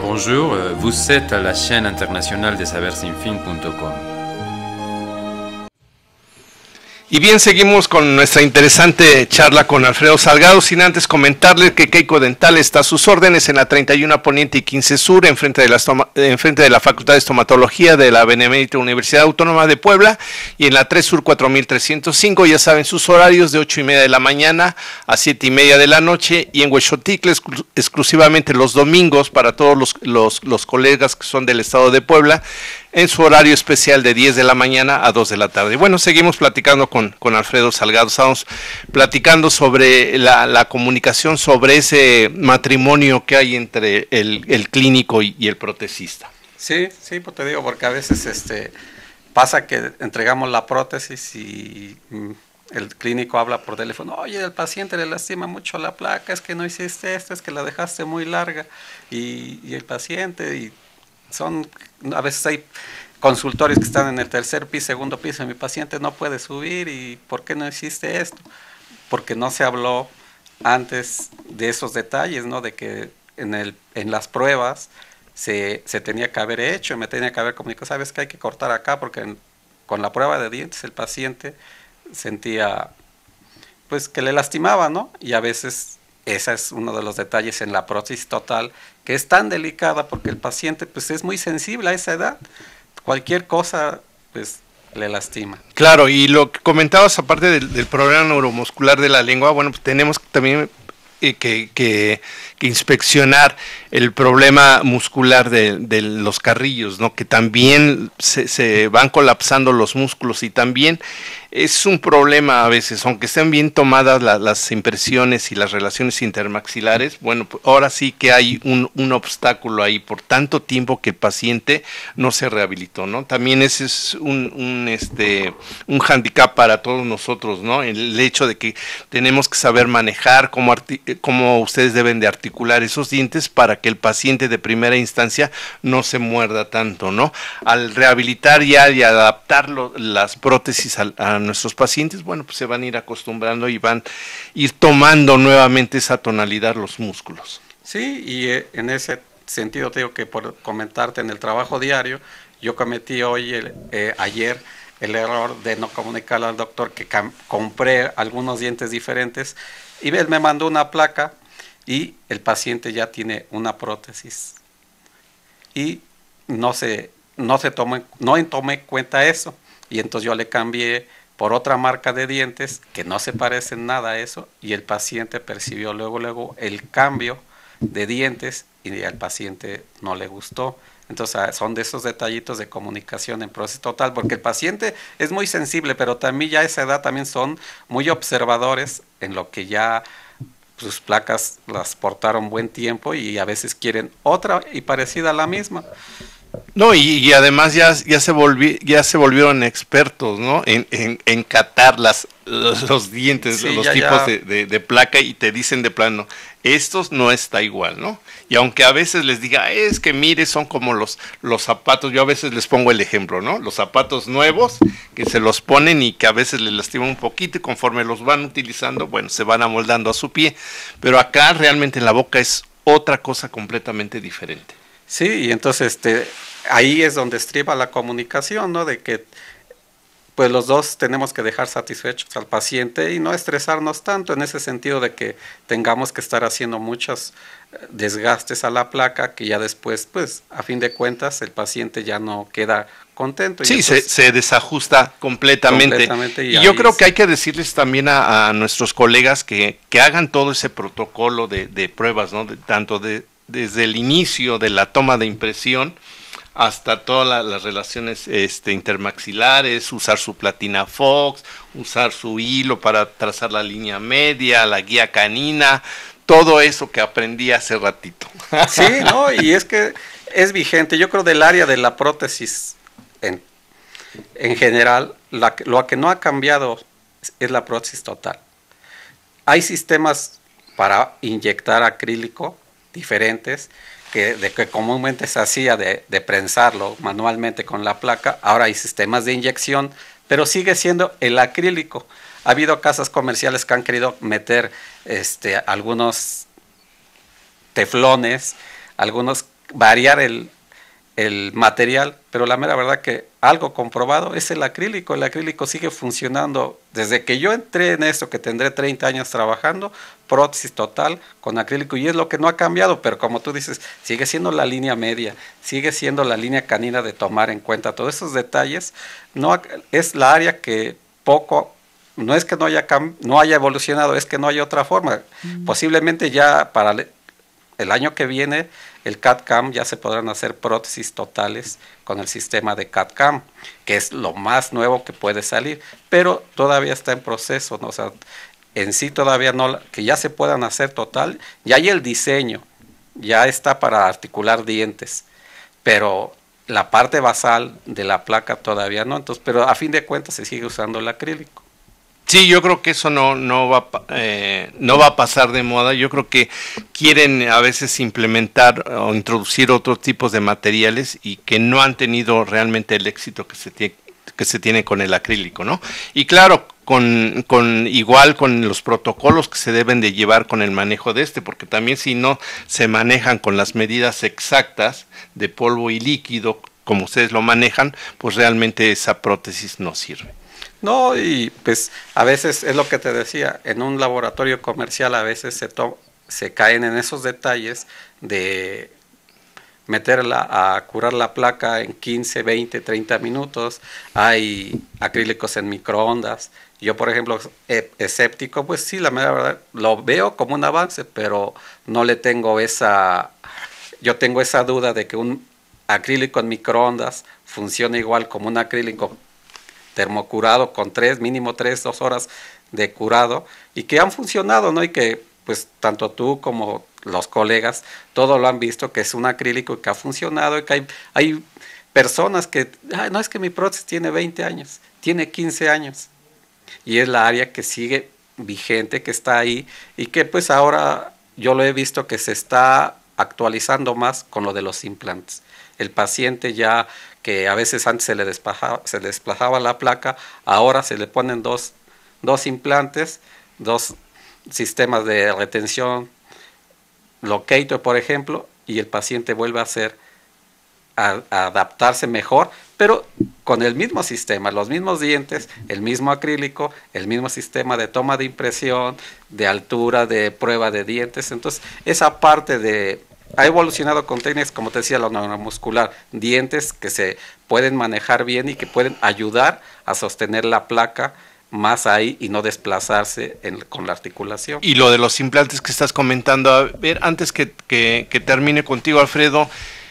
Bonjour, vous êtes à la chaîne internationale de sabersinfin.com. Y bien, seguimos con nuestra interesante charla con Alfredo Salgado, sin antes comentarles que Keiko Dental está a sus órdenes en la 31 Poniente y 15 Sur, enfrente de la Facultad de Estomatología de la Benemérita Universidad Autónoma de Puebla, y en la 3 Sur 4305, ya saben sus horarios, de 8:30 de la mañana a 7:30 de la noche, y en Huexoticle exclusivamente los domingos para todos los colegas que son del estado de Puebla, en su horario especial de 10 de la mañana a 2 de la tarde. Bueno, seguimos platicando con Alfredo Salgado. Estamos platicando sobre la comunicación, sobre ese matrimonio que hay entre el clínico y el protesista. Sí, pues te digo, porque a veces pasa que entregamos la prótesis y el clínico habla por teléfono: oye, el paciente le lastima mucho la placa, es que no hiciste esto, es que la dejaste muy larga, y el paciente, a veces hay consultorios que están en el tercer piso, segundo piso, y mi paciente no puede subir, y ¿por qué no hiciste esto? Porque no se habló antes de esos detalles, ¿no? De que en las pruebas se tenía que haber hecho, me tenía que haber comunicado: sabes que hay que cortar acá, porque con la prueba de dientes el paciente sentía pues que le lastimaba, ¿no? Y a veces ese es uno de los detalles en la prótesis total, que es tan delicada porque el paciente pues es muy sensible a esa edad. Cualquier cosa pues le lastima. Claro, y lo que comentabas aparte del problema neuromuscular de la lengua, bueno, pues tenemos también que inspeccionar el problema muscular de los carrillos, ¿no? Que también se van colapsando los músculos, y también es un problema a veces, aunque estén bien tomadas las impresiones y las relaciones intermaxilares. Bueno, pues ahora sí que hay un obstáculo ahí por tanto tiempo que el paciente no se rehabilitó, ¿no? También ese es un hándicap para todos nosotros, ¿no? El hecho de que tenemos que saber manejar cómo ustedes deben de articular esos dientes para que el paciente de primera instancia no se muerda tanto, ¿no? Al rehabilitar ya y adaptar las prótesis a nuestros pacientes, bueno, pues se van a ir acostumbrando y van a ir tomando nuevamente esa tonalidad los músculos. Sí, y en ese sentido te digo que, por comentarte, en el trabajo diario, yo cometí ayer el error de no comunicarle al doctor que compré algunos dientes diferentes, y él me mandó una placa y el paciente ya tiene una prótesis, y no tomé cuenta eso, y entonces yo le cambié por otra marca de dientes que no se parecen nada a eso, y el paciente percibió luego el cambio de dientes, y al paciente no le gustó. Entonces son de esos detallitos de comunicación en prótesis total, porque el paciente es muy sensible, pero también ya a esa edad también son muy observadores en lo que ya sus placas las portaron buen tiempo, y a veces quieren otra y parecida a la misma. No, y además ya se volvieron expertos, ¿no? En catar los dientes, sí, los tipos de placa, y te dicen de plano, estos no está igual, ¿no? Y aunque a veces les diga, es que mire, son como los zapatos, yo a veces les pongo el ejemplo, ¿no? Los zapatos nuevos que se los ponen y que a veces les lastiman un poquito, y conforme los van utilizando, bueno, se van amoldando a su pie, pero acá realmente en la boca es otra cosa completamente diferente. Sí, y entonces ahí es donde estriba la comunicación, ¿no? De que pues los dos tenemos que dejar satisfechos al paciente y no estresarnos tanto, en ese sentido de que tengamos que estar haciendo muchos desgastes a la placa, que ya después, pues a fin de cuentas, el paciente ya no queda contento. Sí, entonces, se desajusta completamente. Y yo creo que hay que decirles también a nuestros colegas que hagan todo ese protocolo de pruebas, ¿no? Desde el inicio de la toma de impresión hasta todas las relaciones intermaxilares, usar su platina Fox, usar su hilo para trazar la línea media, la guía canina, todo eso que aprendí hace ratito. Sí, no, y es que es vigente. Yo creo del área de la prótesis en general, lo que no ha cambiado es la prótesis total. Hay sistemas para inyectar acrílico diferentes, de que comúnmente se hacía de prensarlo manualmente con la placa. Ahora hay sistemas de inyección, pero sigue siendo el acrílico. Ha habido casas comerciales que han querido meter algunos teflones, algunos variar el material, pero la mera verdad que algo comprobado es el acrílico sigue funcionando, desde que yo entré en esto, que tendré 30 años trabajando, prótesis total con acrílico, y es lo que no ha cambiado, pero como tú dices, sigue siendo la línea media, sigue siendo la línea canina de tomar en cuenta todos esos detalles, no es la área que poco, no es que no haya evolucionado, es que no hay otra forma, posiblemente ya para el año que viene el CAD/CAM ya se podrán hacer prótesis totales con el sistema de CAD/CAM, que es lo más nuevo que puede salir, pero todavía está en proceso, ¿no? O sea, en sí todavía no, que ya se puedan hacer total, ya hay el diseño, ya está para articular dientes, pero la parte basal de la placa todavía no, entonces, pero a fin de cuentas se sigue usando el acrílico. Sí, yo creo que eso no va a pasar de moda. Yo creo que quieren a veces implementar o introducir otros tipos de materiales y que no han tenido realmente el éxito que se tiene con el acrílico, ¿no? Y claro, igual con los protocolos que se deben de llevar con el manejo de porque también si no se manejan con las medidas exactas de polvo y líquido, como ustedes lo manejan, pues realmente esa prótesis no sirve. No, y pues a veces es lo que te decía, en un laboratorio comercial a veces se caen en esos detalles de meterla a curar la placa en 15, 20, 30 minutos, hay acrílicos en microondas. Yo, por ejemplo, escéptico, pues sí, la verdad, lo veo como un avance, pero no le tengo yo tengo esa duda de que un acrílico en microondas funcione igual como un acrílico termocurado con mínimo 2 horas de curado, y que han funcionado, ¿no? Y que pues tanto tú como los colegas, todo lo han visto, que es un acrílico que ha funcionado, y que hay personas que, no, es que mi prótesis tiene 20 años, tiene 15 años, y es la área que sigue vigente, que está ahí, y que pues ahora yo lo he visto que se está actualizando más con lo de los implantes. El paciente ya, que a veces antes se le desplazaba la placa, ahora se le ponen dos implantes, 2 sistemas de retención, locator por ejemplo, y el paciente vuelve a adaptarse mejor, pero con el mismo sistema, los mismos dientes, el mismo acrílico, el mismo sistema de toma de impresión, de altura, de prueba de dientes. Entonces esa parte ha evolucionado con técnicas, como te decía, la neuromuscular, dientes que se pueden manejar bien y que pueden ayudar a sostener la placa más ahí y no desplazarse con la articulación. Y lo de los implantes que estás comentando, a ver, antes que termine contigo, Alfredo,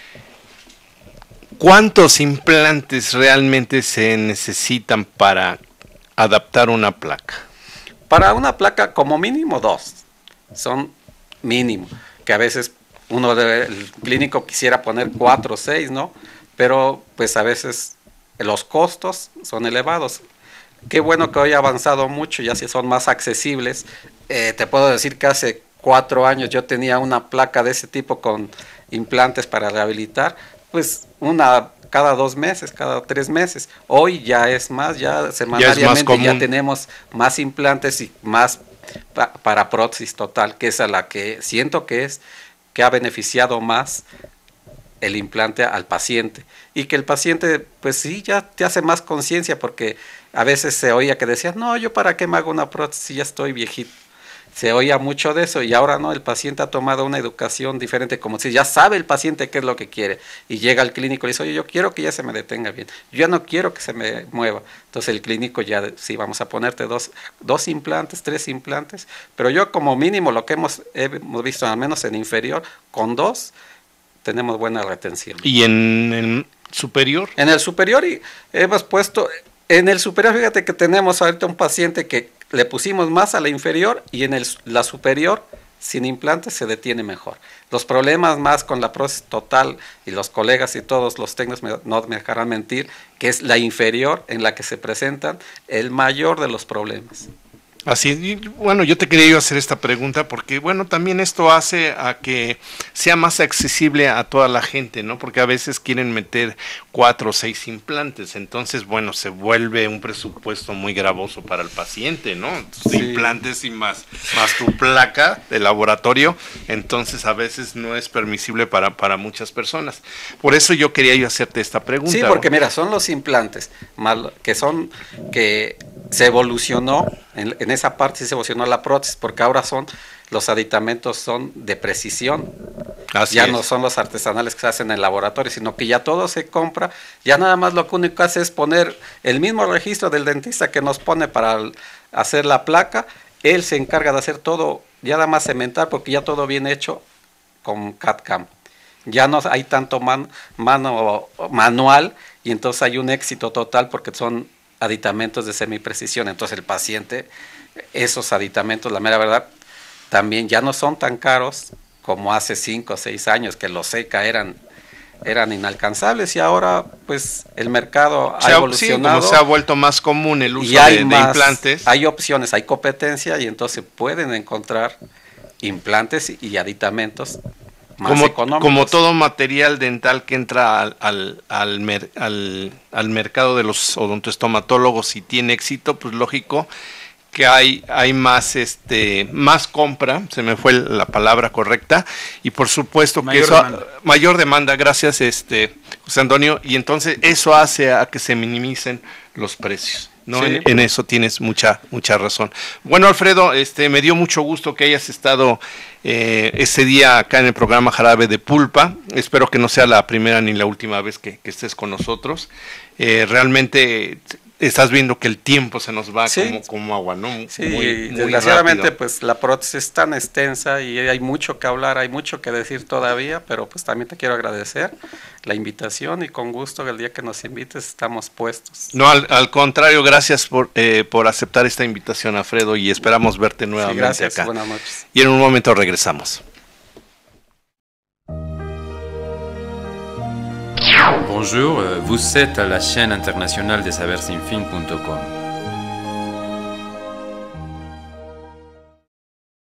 ¿cuántos implantes realmente se necesitan para adaptar una placa? Para una placa como mínimo 2, son mínimo, que a veces el clínico quisiera poner 4 o 6, ¿no? Pero pues a veces los costos son elevados. Qué bueno que hoy ha avanzado mucho, ya si son más accesibles. Te puedo decir que hace 4 años yo tenía una placa de ese tipo con implantes para rehabilitar, pues una cada 2 meses, cada 3 meses. Hoy ya es más, ya semanalmente ya tenemos más implantes y más para prótesis total, que es a la que siento que ha beneficiado más el implante al paciente, y que el paciente pues sí ya te hace más conciencia, porque a veces se oía que decías, no, yo para qué me hago una prótesis, ya estoy viejito. Se oía mucho de eso, y ahora no, el paciente ha tomado una educación diferente, como si ya sabe el paciente qué es lo que quiere, y llega al clínico y dice, oye, yo quiero que ya se me detenga bien, yo ya no quiero que se me mueva. Entonces el clínico ya, sí, vamos a ponerte 2 implantes, 3 implantes, pero yo como mínimo lo que hemos visto, al menos en inferior, con 2 tenemos buena retención. ¿Y en el superior? En el superior hemos puesto, fíjate que tenemos ahorita un paciente que le pusimos más a la inferior, y en la superior sin implantes se detiene mejor. Los problemas más con la prótesis total, y los colegas y todos los técnicos no me dejarán mentir, que es la inferior en la que se presentan el mayor de los problemas. Así, y, bueno, yo te quería hacer esta pregunta porque, bueno, también esto hace a que sea más accesible a toda la gente, ¿no? Porque a veces quieren meter 4 o 6 implantes, entonces, bueno, se vuelve un presupuesto muy gravoso para el paciente, ¿no? Sí. Implantes y más tu placa de laboratorio, entonces a veces no es permisible para muchas personas. Por eso yo quería hacerte esta pregunta. Sí, porque mira, son los implantes que se evolucionó, en esa parte se evolucionó la prótesis, porque ahora los aditamentos son de precisión. Así ya es. no son los artesanales que se hacen en el laboratorio, sino que ya todo se compra, ya nada más lo único que hace es poner el mismo registro del dentista que nos pone para hacer la placa, él se encarga de hacer todo, ya nada más cementar, porque ya todo viene hecho con CAD/CAM. Ya no hay tanto manual, y entonces hay un éxito total porque son aditamentos de semiprecisión. Entonces el paciente, esos aditamentos, la mera verdad, también ya no son tan caros como hace 5 o 6 años, que los SECA eran inalcanzables, y ahora pues el mercado ha evolucionado. Sí, como se ha vuelto más común el uso de implantes. Hay opciones, hay competencia, y entonces pueden encontrar implantes y aditamentos más económicos. Como todo material dental que entra al mercado de los odontoestomatólogos y tiene éxito, pues lógico que hay más compra, se me fue la palabra correcta, y por supuesto mayor demanda, gracias José Antonio, y entonces eso hace a que se minimicen los precios, ¿no? Sí. En eso tienes mucha razón. Bueno, Alfredo, me dio mucho gusto que hayas estado ese día acá en el programa Jarabe de Pulpa. Espero que no sea la primera ni la última vez que estés con nosotros. Realmente estás viendo que el tiempo se nos va como agua, ¿no? Sí, muy desgraciadamente rápido. pues la prótesis es tan extensa y hay mucho que hablar, hay mucho que decir todavía, pero pues también te quiero agradecer la invitación, y con gusto el día que nos invites estamos puestos. No, al contrario, gracias por aceptar esta invitación, Alfredo, y esperamos verte nuevamente gracias, acá. buenas noches. Y en un momento regresamos. Bonjour, vous êtes à la chaîne internationale des saversinfin.com.